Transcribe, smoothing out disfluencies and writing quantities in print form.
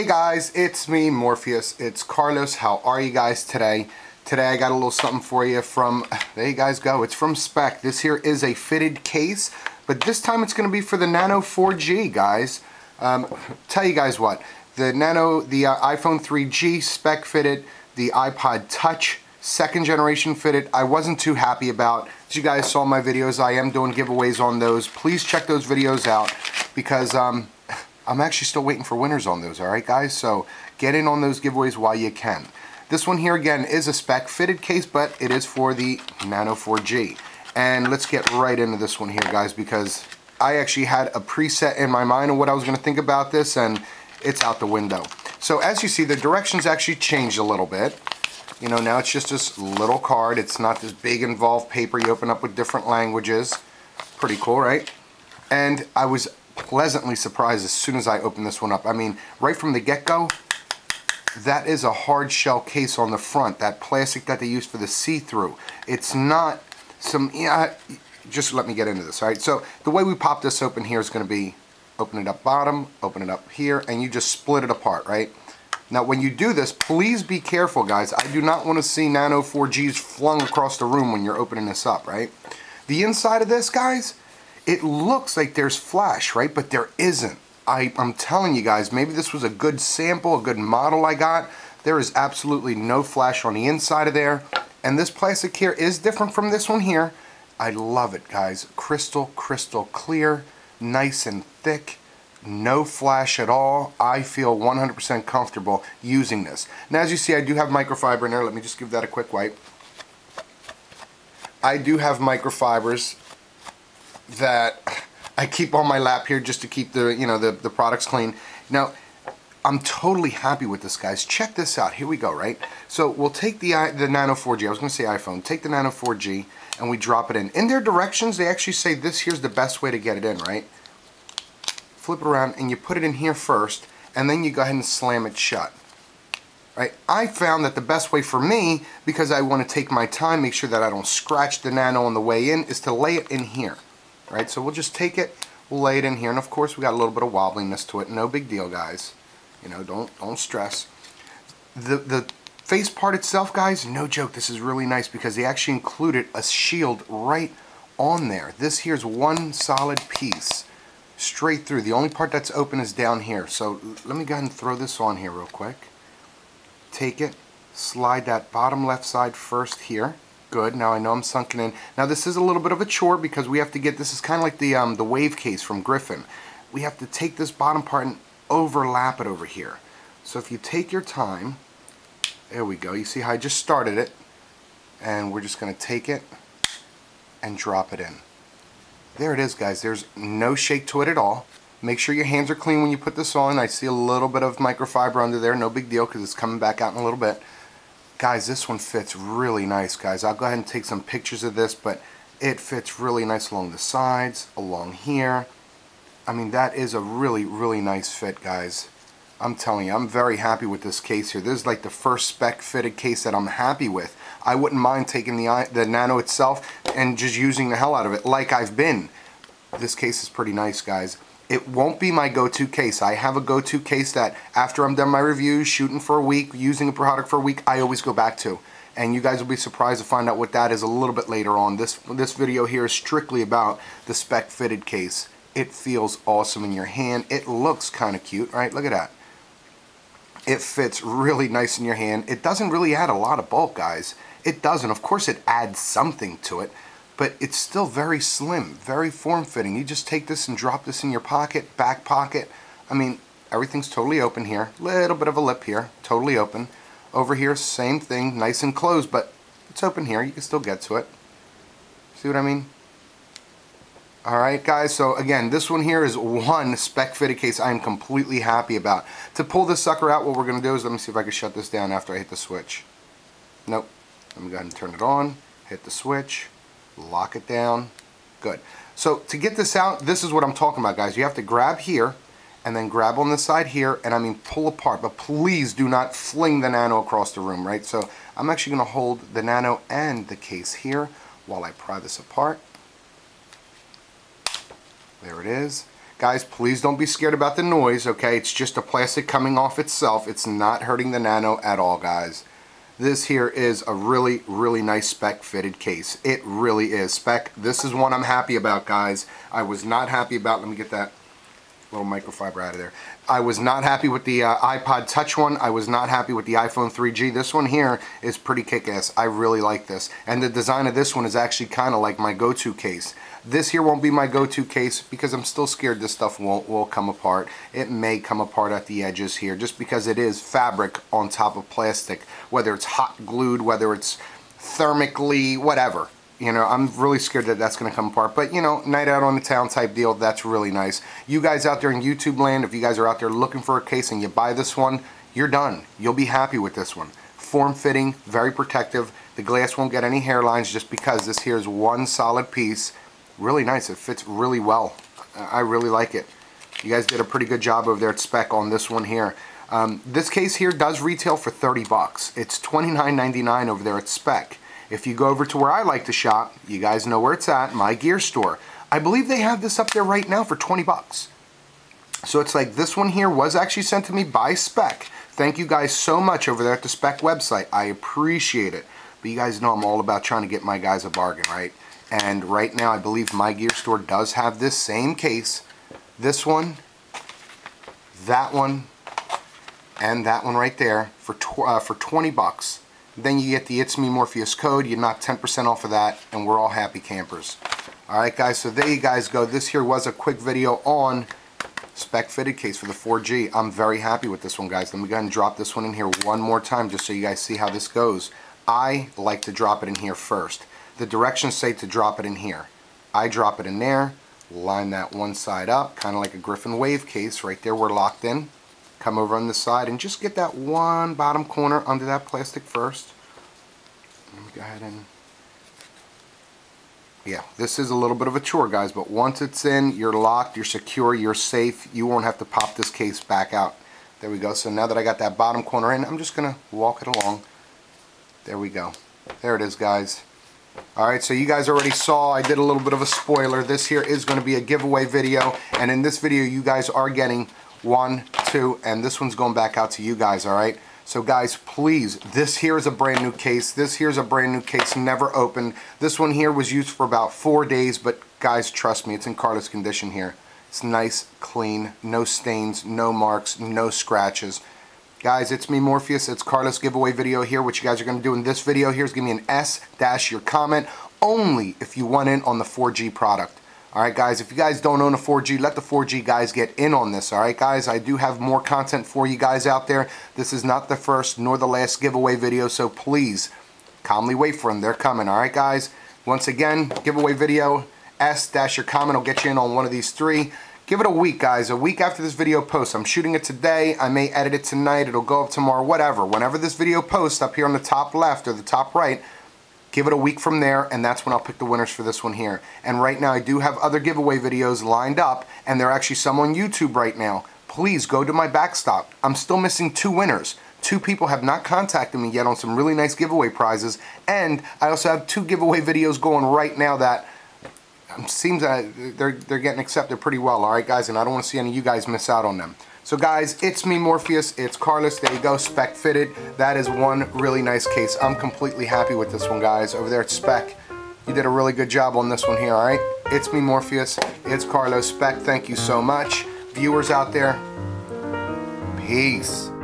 guys, it's me, Morpheus. It's Carlos. How are you guys today? Today I got a little something for you from, there you guys go, it's from Speck. This here is a fitted case, but this time it's going to be for the Nano 4G, guys. Tell you guys what, the Nano, the iPhone 3G Speck fitted, the iPod Touch second generation fitted, I wasn't too happy about. As you guys saw my videos, I am doing giveaways on those. Please check those videos out because I'm actually still waiting for winners on those, alright guys? So get in on those giveaways while you can. This one here again is a Speck fitted case, but it is for the Nano 4G. And let's get right into this one here, guys, because I actually had a preset in my mind of what I was going to think about this, and it's out the window. So as you see, the directions actually changed a little bit. You know, now it's just this little card. It's not this big involved paper you open up with different languages. Pretty cool, right? And I was pleasantly surprised as soon as I opened this one up. I mean, right from the get-go, that is a hard shell case on the front. That plastic that they use for the see-through. It's not some, just let me get into this, alright? So the way we pop this open here is going to be open it up bottom, open it up here, and you just split it apart, right? Now when you do this, please be careful, guys. I do not want to see Nano 4Gs flung across the room when you're opening this up, right? The inside of this, guys, it looks like there's flash, right? But there isn't. I'm telling you guys, maybe this was a good sample, a good model I got. There is absolutely no flash on the inside of there. And this plastic here is different from this one here. I love it, guys. Crystal clear, nice and thick. No flash at all. I feel 100% comfortable using this. Now as you see, I do have microfiber in there. Let me just give that a quick wipe. I do have microfibers that I keep on my lap here just to keep the, you know, the products clean. Now, I'm totally happy with this, guys. Check this out. Here we go, right? So we'll take the Nano 4G. I was going to say iPhone. Take the Nano 4G and we drop it in. In their directions, they actually say this here's the best way to get it in, right? Flip it around and you put it in here first, and then you go ahead and slam it shut. Right? I found that the best way for me, because I want to take my time, make sure that I don't scratch the Nano on the way in, is to lay it in here. Right? So we'll just take it, we'll lay it in here, and of course we got a little bit of wobbliness to it. No big deal, guys. You know, don't stress. The face part itself, guys, no joke, this is really nice because they actually included a shield right on there. This here's one solid piece straight through. The only part that's open is down here. So let me go ahead and throw this on here real quick. Take it, slide that bottom left side first here. Good. Now I know I'm sunken in. Now this is a little bit of a chore because we have to get, this is kind of like the wave case from Griffin. We have to take this bottom part and overlap it over here. So if you take your time, there we go. You see how I just started it, and we're just going to take it and drop it in. There it is, guys. There's no shake to it at all. Make sure your hands are clean when you put this on. I see a little bit of microfiber under there. No big deal because it's coming back out in a little bit. Guys, this one fits really nice, guys. I'll go ahead and take some pictures of this, but it fits really nice along the sides, along here. I mean, that is a really, really nice fit, guys. I'm telling you, I'm very happy with this case here. This is like the first Speck fitted case that I'm happy with. I wouldn't mind taking the Nano itself and just using the hell out of it like I've been. This case is pretty nice, guys. It won't be my go-to case. I have a go-to case that after I'm done my reviews, shooting for a week, using a product for a week, I always go back to. And you guys will be surprised to find out what that is a little bit later on. This video here is strictly about the Speck fitted case. It feels awesome in your hand. It looks kind of cute, right? Look at that. It fits really nice in your hand. It doesn't really add a lot of bulk, guys. It doesn't. Of course it adds something to it, but it's still very slim, very form-fitting. You just take this and drop this in your pocket, back pocket. I mean, everything's totally open here. Little bit of a lip here, totally open. Over here, same thing, nice and closed, but it's open here. You can still get to it. See what I mean? Alright guys, so again, this one here is one Speck fitted case I am completely happy about. To pull this sucker out, what we're going to do is, let me see if I can shut this down after I hit the switch. Nope. Let me go ahead and turn it on, hit the switch, lock it down. Good. So to get this out, this is what I'm talking about, guys. You have to grab here, and then grab on the side here, and I mean pull apart, but please do not fling the Nano across the room, right? So I'm actually going to hold the Nano and the case here while I pry this apart. There it is. Guys, please don't be scared about the noise, okay? It's just a plastic coming off itself. It's not hurting the Nano at all, guys. This here is a really, really nice Speck fitted case. It really is. Speck, this is one I'm happy about, guys. I was not happy about, let me get that little microfiber out of there. I was not happy with the iPod Touch one. I was not happy with the iPhone 3G. This one here is pretty kick-ass. I really like this. And the design of this one is actually kind of like my go-to case. This here won't be my go-to case because I'm still scared this stuff will come apart. It may come apart at the edges here just because it is fabric on top of plastic. Whether it's hot glued, whether it's thermically, whatever. You know, I'm really scared that that's going to come apart. But, you know, night out on the town type deal, that's really nice. You guys out there in YouTube land, if you guys are out there looking for a case and you buy this one, you're done. You'll be happy with this one. Form-fitting, very protective. The glass won't get any hairlines just because this here is one solid piece. Really nice. It fits really well. I really like it. You guys did a pretty good job over there at Speck on this one here. This case here does retail for 30 bucks. It's $29.99 over there at Speck. If you go over to where I like to shop, you guys know where it's at, my gear store. I believe they have this up there right now for 20 bucks. So it's like this one here was actually sent to me by Speck. Thank you guys so much over there at the Speck website. I appreciate it. But you guys know I'm all about trying to get my guys a bargain, right? And right now I believe my gear store does have this same case. This one, that one, and that one right there for 20 bucks. Then you get the It's Me Morpheus code, you knock 10% off of that, and we're all happy campers. Alright guys, so there you guys go. This here was a quick video on Speck fitted case for the 4G. I'm very happy with this one, guys. Let me go ahead and drop this one in here one more time just so you guys see how this goes. I like to drop it in here first. The directions say to drop it in here. I drop it in there, line that one side up, kind of like a Griffin Wave case. Right there we're locked in. Come over on the side and just get that one bottom corner under that plastic first. Let me go ahead and... Yeah, this is a little bit of a chore, guys, but once it's in, you're locked, you're secure, you're safe. You won't have to pop this case back out. There we go. So now that I got that bottom corner in, I'm just going to walk it along. There we go. There it is, guys. Alright, so you guys already saw, I did a little bit of a spoiler. This here is going to be a giveaway video, and in this video you guys are getting 1, 2, and this one's going back out to you guys, alright? So guys, please, this here is a brand new case. This here's a brand new case, never opened. This one here was used for about 4 days, but guys, trust me, it's in Carlos condition here. It's nice, clean, no stains, no marks, no scratches. Guys, it's me, Morpheus. It's Carlos giveaway video here. What you guys are going to do in this video here is give me an S dash your comment only if you want in on the 4G product. Alright guys, if you guys don't own a 4G, let the 4G guys get in on this. Alright guys, I do have more content for you guys out there. This is not the first nor the last giveaway video, so please calmly wait for them. They're coming. Alright guys, once again, giveaway video, S dash your comment will get you in on one of these 3. Give it a week, guys. A week after this video posts. I'm shooting it today. I may edit it tonight. It'll go up tomorrow, whatever. Whenever this video posts up here on the top left or the top right, give it a week from there, and that's when I'll pick the winners for this one here. And right now, I do have other giveaway videos lined up, and there are actually some on YouTube right now. Please go to my backstop. I'm still missing 2 winners. 2 people have not contacted me yet on some really nice giveaway prizes, and I also have 2 giveaway videos going right now that seems that they're getting accepted pretty well, alright guys, and I don't want to see any of you guys miss out on them. So guys, it's me, Morpheus, it's Carlos, there you go, Speck fitted. That is one really nice case. I'm completely happy with this one, guys. Over there at Speck, you did a really good job on this one here, alright? It's me, Morpheus, it's Carlos, Speck, thank you so much. Viewers out there, peace.